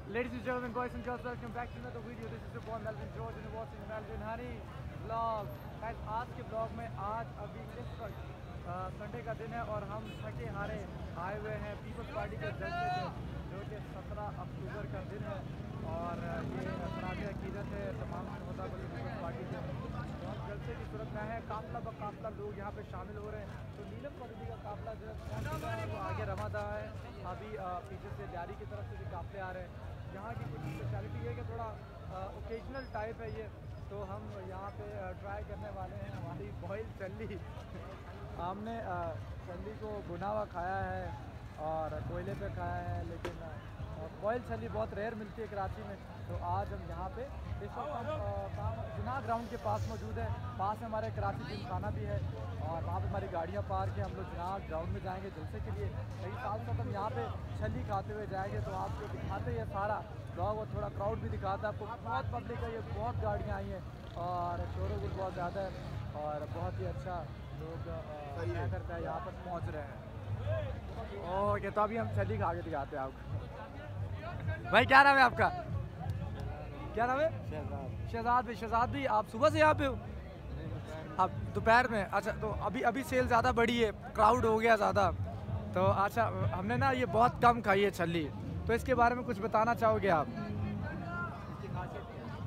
Ladies and gentlemen, boys and girls, welcome back to another video. This is your boy Melvin George and you're watching Melvin Honey vlog. Guys, आज के vlog में आज अभी इस वक्त Sunday का दिन है और हम थके हारे आए हुए हैं पीपल्स पार्टी के जलसे से, जो कि 17 अक्टूबर का दिन है और ये सराज अकीदत है तमाम शोहदा को पीपल्स पार्टी के जलसे की सूरत में है। काफिला ब काफिला लोग यहाँ पे शामिल हो रहे हैं। तो नीलम कॉलोनी का काफिला जो है वो आगे रवा रहा है। अभी पीछे से जारी की तरफ से भी काफिले आ रहे हैं। यहाँ की कुछ स्पेशलिटी है कि थोड़ा ओकेजनल टाइप है ये, तो हम यहाँ पे ट्राई करने वाले हैं हमारी बॉयल चल्ली। हमने चल्ली को भुना हुआ खाया है और कोयले पे खाया है, लेकिन बॉयल चल्ली बहुत रेयर मिलती है कराची में। तो आज हम यहाँ पे इस वक्त हम जिना ग्राउंड के पास मौजूद है। पास में हमारे कराची जिम खाना भी है और वहाँ पे हमारी गाड़ियाँ पार्क है। हम लोग जिना ग्राउंड में जाएंगे जलसे के लिए, लेकिन साथ साथ हम यहाँ पे छली खाते हुए जाएंगे। तो आपको दिखाते हैं सारा ब्लॉग और थोड़ा क्राउड भी दिखाता है आपको। बहुत पब्लिक है, ये बहुत गाड़ियाँ आई हैं और शोर गुल बहुत ज़्यादा है और बहुत ही अच्छा लोग क्या करता है यहाँ पर पहुँच रहे हैं। ओके, तो अभी हम छली खा के दिखाते हैं आपको। भाई क्या नाम है आपका? क्या नाम है? शहजाद भाई। शहजाद भाई, आप सुबह से यहाँ पे हो? आप दोपहर में? अच्छा, तो अभी सेल ज़्यादा बढ़ी है, क्राउड हो गया ज़्यादा। तो अच्छा, हमने ना ये बहुत कम खाई है छली, तो इसके बारे में कुछ बताना चाहोगे आप? इसकी खासियत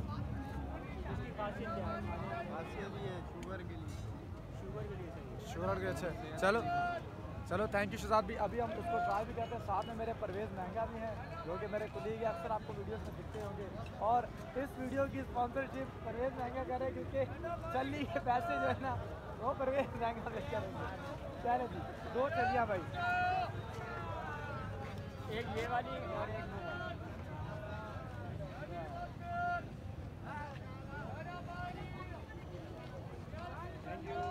क्या है? खासियत ये शुगर के लिए सही है। शुगर के अच्छे। चलो थैंक यू शहजाद भाई। अभी हम उसको ट्राई भी करते हैं। साथ में मेरे परवेज़ महंगा भी हैं, जो कि मेरे कुलीग हैं, अक्सर आपको वीडियोस में दिखते होंगे। और इस वीडियो की स्पॉन्सरशिप परवेज़ महंगा कर रहे हैं, क्योंकि चल्ली के पैसे जो है ना वो परवेज़ महंगा दे करेंगे। चले जी, 2 चलियाँ भाई, एक ये वाली और एक वो वाली। Thank you.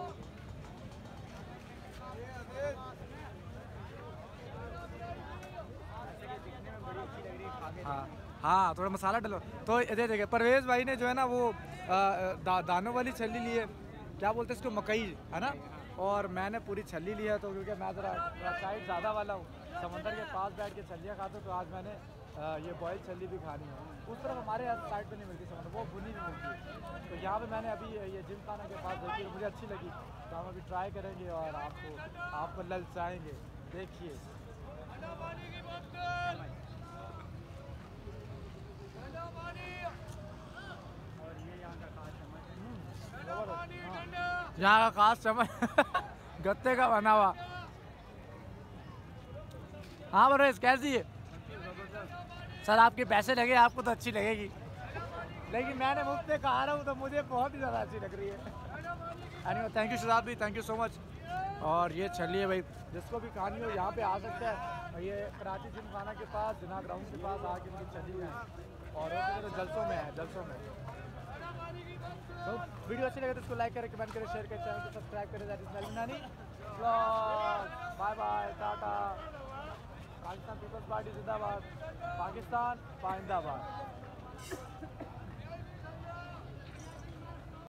दिखने में बड़ी अच्छी लग रही है, खा के हाँ थोड़ा मसाला डलो। तो ये देखिए परवेज़ भाई ने जो है ना वो दानों वाली छल्ली ली है, क्या बोलते हैं इसको, मकई है ना। और मैंने पूरी छल्ली ली है, तो क्योंकि मैं ज़रा साइड ज़्यादा वाला हूँ, समंदर के पास बैठ के छल्लियाँ खाता हूँ, तो आज मैंने ये बॉयल छल्ली भी खानी है। उस तरफ हमारे यहाँ साइड पे नहीं मिलती समंदर, वो भुनी नहीं मिलती। तो यहाँ पे मैंने अभी ये जिम खाना के पास देखी, मुझे अच्छी लगी, तो हम अभी ट्राई करेंगे और आपको ललचाएँगे। देखिए यहाँ का खास चम्मच गत्ते का बना हुआ। हाँ परवेज़, कैसी है? सर आपके पैसे लगे, आपको तो अच्छी लगेगी, लेकिन मैंने मुफ्त से खा रहा हूँ तो मुझे बहुत ही ज़्यादा अच्छी लग रही है। एनीवे थैंक यू शहजाद भाई, थैंक यू सो मच। और ये चलिए भाई, जिसको भी खानी हो यहाँ पे आ सकता है। ये कराची जिम खाना के पास, जिना ग्राउंड के पास आके इनकी चली है और वो जलसों में है, जलसों में। तो वीडियो अच्छी लगे तो इसको लाइक करें, कमेंट करें, शेयर करें, चैनल को सब्सक्राइब करें। That is Melvin Honey vlog. Bye bye, tata. Pakistan people's party जिंदाबाद, पाकिस्तान पाइंदाबाद।